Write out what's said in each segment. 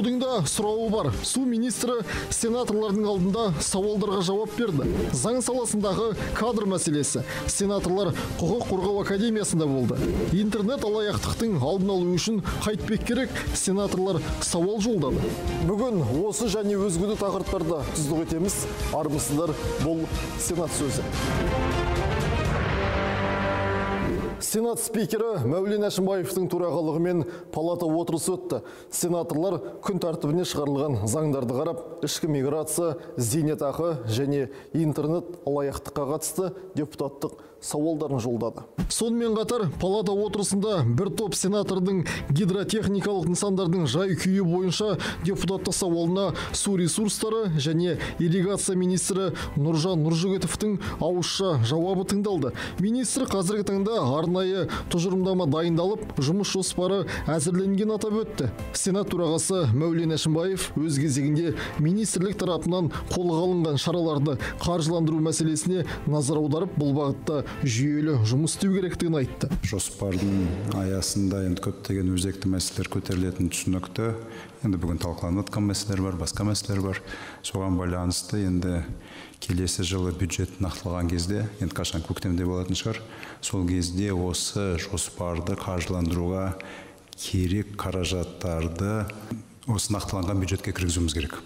судың да сұрауы бар. Су министрі сенаторлардың алдында сауалдарға жауап берді. Заң саласындағы кадр мәселесі. Сенаторлар құқық қорғау академиясында болды. Интернет алаяқтықтың алдын алу үшін қайтпек керек? Сенаторлар сауал жолдады. Бүгін осы және өзге де тақырыптарда тұздық етеміз. Армысыздар, бұл Сенат сөзі. Сенат спикері Мәулен Әшімбаевтың төрағалығымен палата отырысы өтті. Сенаторлар күн тәртібіне шығарылған заңдарды қарап, ішкі миграция, зейнетақы және интернет алаяқтыққа қатысты депутаттық сауалдарын жолдады. Сонымен қатар палата отырысында бір топ сенатордың гидротехникалық нысандардың жай күйі бойынша депутаттық сауалына су ресурстары және ирригация министрі Нұржан Нұржігітовтің ауызша жауабы тыңдалды. Министр қазіргі таңда арнайы тұжырымдама дайындалып, жұмыс жоспары әзірленген атап өтті. Сенат төрағасы Мәулен Әшімбаев өз кезегінде министрлік тарапынан қолға алынған шараларды қаржыландыру мәселесіне назар аударып, бұл бағытта жүйелі жұмыс істеу керектігін айтты. Жоспардың аясында енді көптеген өзекті мәселелер көтерілетін түсінікті. Енді бүгін талқыланып жатқан мәселелер бар, басқа мәселелер бар. Соған байланысты енді келесі жылы бюджет нақтылаған кезде, енді қашан көктемде болатын шығар, сол кезде осы жоспарды қаржыландыруға керек қаражаттарды осы нақтыланған бюджетке кіргізуіміз керек.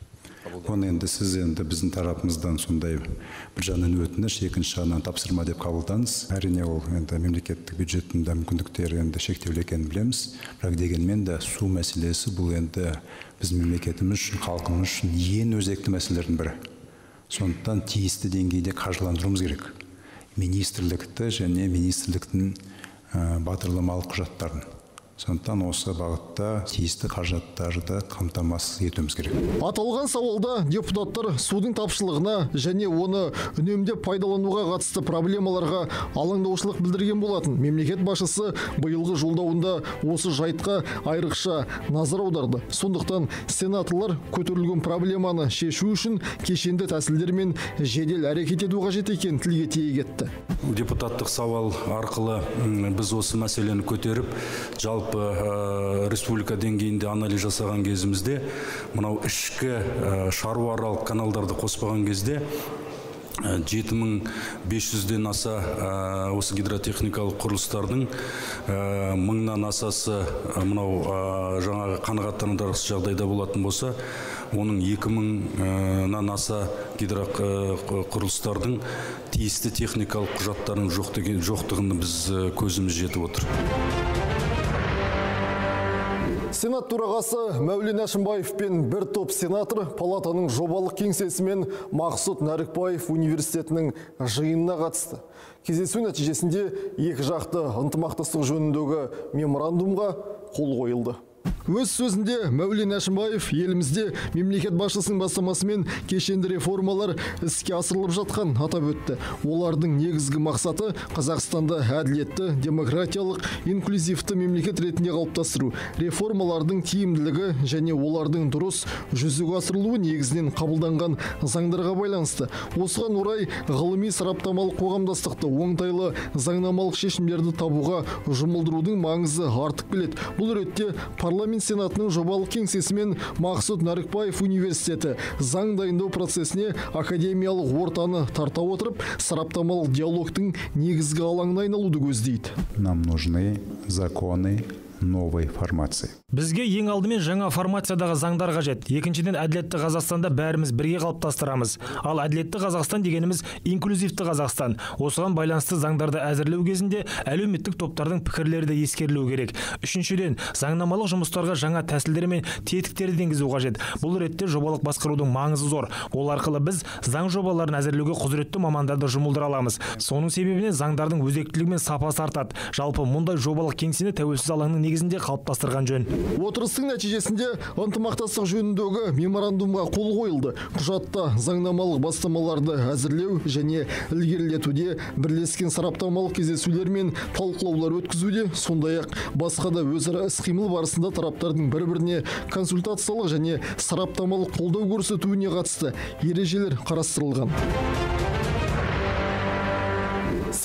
Оны енді сіз біздің тарапымыздан сондай бір жағынан өтініш, екінші жағынан тапсырма деп қабылдаңыз. Әрине ол енді мемлекеттік бюджеттің мүмкіндіктері енді шектеулі екенін білеміз. Бірақ дегенмен де су мәселесі бұл енді біздің мемлекетіміз үшін, халқымыз үшін ең өзекті мәселелердің бірі. Сондықтан тиісті деңгейде қаржыландыруымыз керек. Министрлікті және министрліктің бағдарламалық құжаттарын. Сондықтан осы бағытта тиісті қаражаттарды қамтамасыз етуіміз керек. Аталған сауалда депутаттар судың тапшылығына және оны үнемдеп пайдалануға қатысты проблемаларға алаңдаушылық білдірген болатын. Мемлекет басшысы биылғы жолдауында осы жайтқа айрықша назар аударды. Сондықтан сенаторлар көтерілген проблеманы шешу үшін кешенді тәсілдер мен жедел әрекет ету қажет екенін тілге тиек етті. Депутаттық сауал арқылы біз осы мәселені көтеріп, жалпы республика деңгейінде анализ жасаған кезімізде, мынау ішкі шаруааралық каналдарды қоспаған кезде 7500-ден аса осы гидротехникалық құрылыстардың 1000-нан асасы мынау жаңағы қанағаттанарлықсыз жағдайда болатын болса, оның 2000-нан аса гидроқұрылыстардың тиісті техникалық құжаттарының жоқтығын біз көзіміз жетіп отыр. Сенат төрағасы Мәулен Әшімбаев пен бір топ сенатор палатаның жобалық кеңсесі мен Мақсұт Нәрікбаев университетінің жиынына қатысты. Кездесу нәтижесінде екі жақты ынтымақтастық жөніндегі меморандумға қол қойылды. Өз сөзінде Мәулен Әшімбаев елімізде мемлекет басшысының бастамасымен кешенді реформалар іске асырылып жатқан атап өтті. Олардың негізгі мақсаты Қазақстанда әділетті, демократиялық, инклюзивті мемлекет ретінде қалыптастыру. Реформалардың тиімділігі және олардың дұрыс жүзеге асырылуы негізінен қабылданған заңдарға байланысты. Осыған орай ғылыми сараптамалық қоғамдастықты оңтайлы заңнамалық шешімдерді табуға жұмылдырудың маңызы артып келеді. Бұл ретте парламент Сенатының жобалық кеңсесі мен Мақсұт Нәрікбаев университеті заң дайындау процесіне академиялық ортаны тарта отырып, сараптамалық диалогтың негізгі алаңына айналуды көздейді. Нам нужны законы новой формации. Бізге ең алдымен жаңа формациядағы заңдар қажет. Екіншіден, әділетті Қазақстанда бәріміз бірге қалыптастырамыз. Ал әділетті Қазақстан дегеніміз инклюзивті Қазақстан. Осыған байланысты заңдарды әзірлеу кезінде әлеуметтік топтардың пікірлері де ескерілуі керек. Үшіншіден, заңнамалық жұмыстарға жаңа тәсілдер мен тетіктерді енгізу қажет. Бұл ретте жобалық басқарудың маңызы зор. Ол арқылы біз заң жобаларын әзірлеуге құзыретті мамандарды жұмылдыра аламыз. Соның себебінен заңдардың өзектілігі мен сапасы артады. Жалпы мұндай жобалық кеңсені тәуелсіз алаңның негізінде қалыптастырған жөн. Отырыстың нәтижесінде ынтымақтастық жөніндегі меморандумға қол қойылды. Құжатта заңнамалық бастамаларды әзірлеу және ілгерілетуде бірлескен сараптамалық кездесулер мен талқылаулар өткізуде, сондай-ақ басқа да өзара іс-қимыл барысында тараптардың бір-біріне консультациялық және сараптамалық қолдау көрсетуіне қатысты ережелер қарастырылған.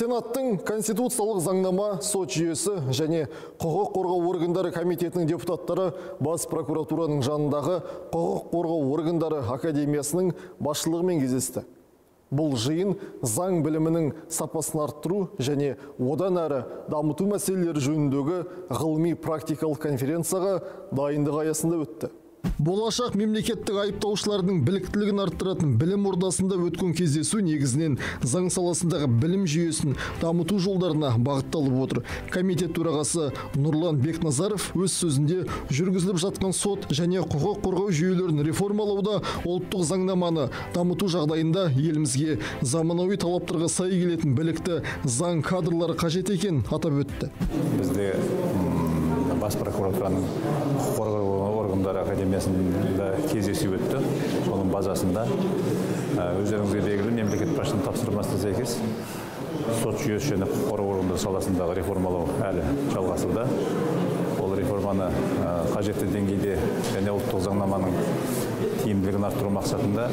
Сенаттың конституциялық заңнама, сот жүйесі және құқық қорғау органдары комитетінің депутаттары бас прокуратураның жанындағы құқық қорғау органдары академиясының басшылығымен кездесті. Бұл жиын заң білімінің сапасын арттыру және одан әрі дамыту мәселелері жөніндегі ғылыми практикалық конференцияға дайындық аясында өтті. Болашақ мемлекеттік айыптаушылардың біліктілігін арттыратын білім ордасында өткен кездесу негізінен заң саласындағы білім жүйесін дамыту жолдарына бағытталып отыр. Комитет төрағасы Нұрлан Бекназаров өз сөзінде жүргізіліп жатқан сот және құқық қорғау жүйелерін реформалауда ұлттық заңнаманы дамыту жағдайында елімізге заманауи талаптарға сай келетін білікті заң кадрлары қажет екен атап өтті. Бізде бас прокуратураның құқық қорғау органдары академиясында кездесу өтті. Соның базасында өздеріңізге белгілі мемлекет басшысының тапсырмасына сәйкес сот жүйесі және құқық қорғау органдары саласындағы реформалау әлі жалғасуда. Ол реформаны қажетті деңгейде және ұлттық заңнаманың тиімділігін арттыру мақсатында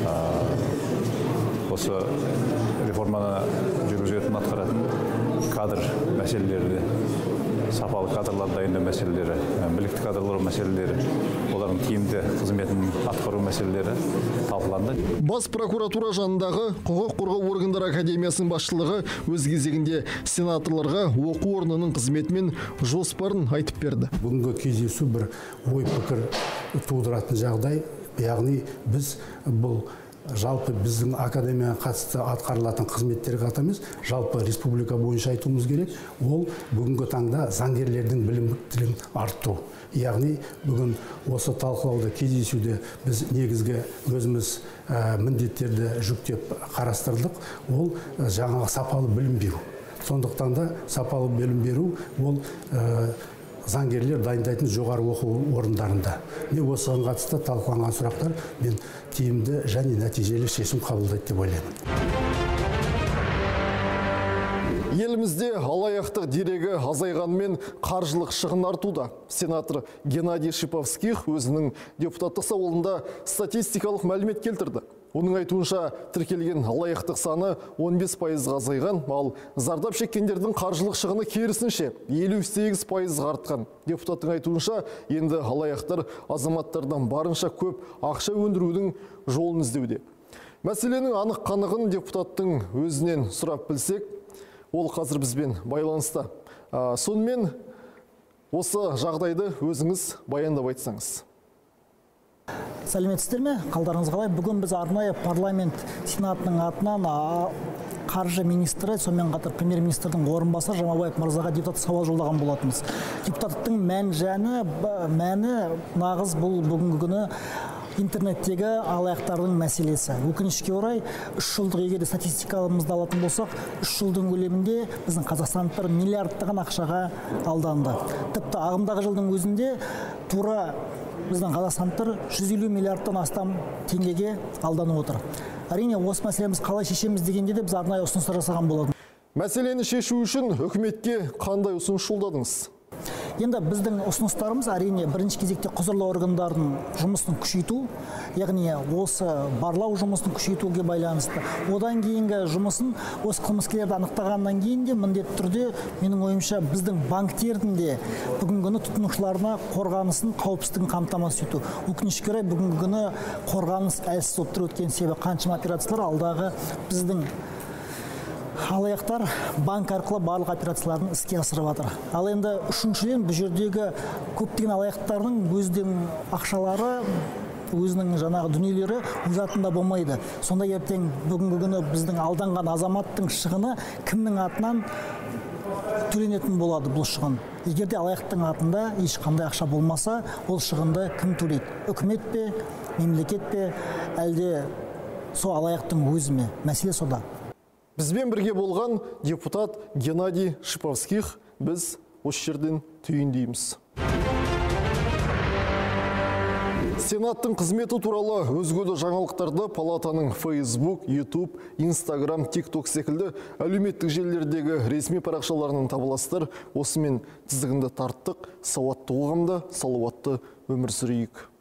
осы реформаны жүргізетін атқаратын кадр мәселелері, сапалы кадрлар дайындау мәселелері, білікті кадрлар мәселелері, олардың тиімді қызметін атқару мәселелері талқыланды. Бас прокуратура жанындағы құқық қорғау органдары академиясының басшылығы өз кезегінде сенаторларға оқу орнының қызметі мен жоспарын айтып берді. Бүгінгі кездесу бір ой пікір тудыратын жағдай, яғни біз бұл жалпы біздің академияға қатысты атқарылатын қызметтерге ғана емес, жалпы республика бойынша айтуымыз керек, ол бүгінгі таңда заңгерлердің біліктілігін арттыру. Яғни бүгін осы талқылауда кездесуде біз негізгі өзіміз міндеттерді жүктеп қарастырдық, ол жаңағы сапалы білім беру. Сондықтан да сапалы білім беру ол заңгерлер дайындайтын жоғары оқу орындарында. Осыған қатысты талқыланған сұрақтар мен тиімді және нәтижелі шешім қабылдайды деп ойлаймын. Елімізде алаяқтық дерегі азайғанымен қаржылық шығын артуда. Сенатор Геннадий Шиповских өзінің депутаттық сауалында статистикалық мәлімет келтірді. Оның айтуынша тіркелген алаяқтық саны 15%-ға азайған, ал зардап шеккендердің қаржылық шығыны керісінше 58%-ға артқан. Депутаттың айтуынша енді алаяқтар азаматтардан барынша көп ақша өндірудің жолын іздеуде. Мәселенің анық қанығын депутаттың өзінен сұрап білсек, ол қазір бізбен байланыста. Сонымен осы жағдайды өзіңіз баяндап айтсаңыз. Сәлеметсіздер ме? Қалдарыңыз қалай? Бүгін біз арнайы парламент сенатының атынан қаржы министрі, сонымен қатар премьер-министрдің орынбасары Жамабаев мырзаға депутат сауал жолдаған болатынбыз. Депутаттың мәні нағыз бұл бүгінгі күні интернеттегі алаяқтардың мәселесі. Өкінішке орай 3 жылдық егер статистикаларымызды алатын болсақ, 3 жылдың көлемінде біздің қазақстандықтар миллиардтаған ақшаға алданды. Тіпті ағымдағы жылдың өзінде тура біздің қазақстандықтар 150 миллиардтан астам теңгеге алданып отыр. Әрине, осы мәселеміз қалай шешеміз дегенде де біз арнайы ұсыныстар жасаған болатын. Мәселені шешу үшін үкіметке қандай ұсыныс жолдадыңыз? Енді біздің ұсыныстарымыз әрине бірінші кезекте құзырлы органдардың жұмысын күшейту, яғни осы барлау жұмысын күшейтуге байланысты. Одан кейінгі жұмысын осы қылмыскерлерді анықтағаннан кейін де міндетті түрде менің ойымша біздің банктердің де бүгінгі күні тұтынушыларына қорғанысын, қауіпсіздігін қамтамасыз ету. Өкінішке орай бүгінгі күні қорғаныс әлсіз болып тұр, өткен себебі қаншама операциялар алдағы біздің алаяқтар банк арқылы барлық операцияларын іске асырып жатыр. Ал енді үшіншіден бұл жердегі көптеген алаяқтардың өздерінің ақшалары, өзінің жаңағы дүниелері өз атында болмайды. Сонда ертең бүгінгі күні біздің алданған азаматтың шығыны кімнің атынан төленетін болады бұл шығын. Егер де алаяқтың атында ешқандай ақша болмаса, ол шығынды кім төлейді? Үкімет пе, мемлекет пе, әлде сол алаяқтың өзі ме? Мәселе сода. Бізбен бірге болған депутат Геннадий Шиповских біз осы жерден түйіндейміз. Сенаттың қызметі туралы өзге де жаңалықтарды палатаның Facebook, YouTube, Instagram, TikTok секілді әлеуметтік желілердегі ресми парақшаларынан табыласыздар. Осымен тізігінді тарттық, сауатты қоғамда салауатты өмір сүрейік.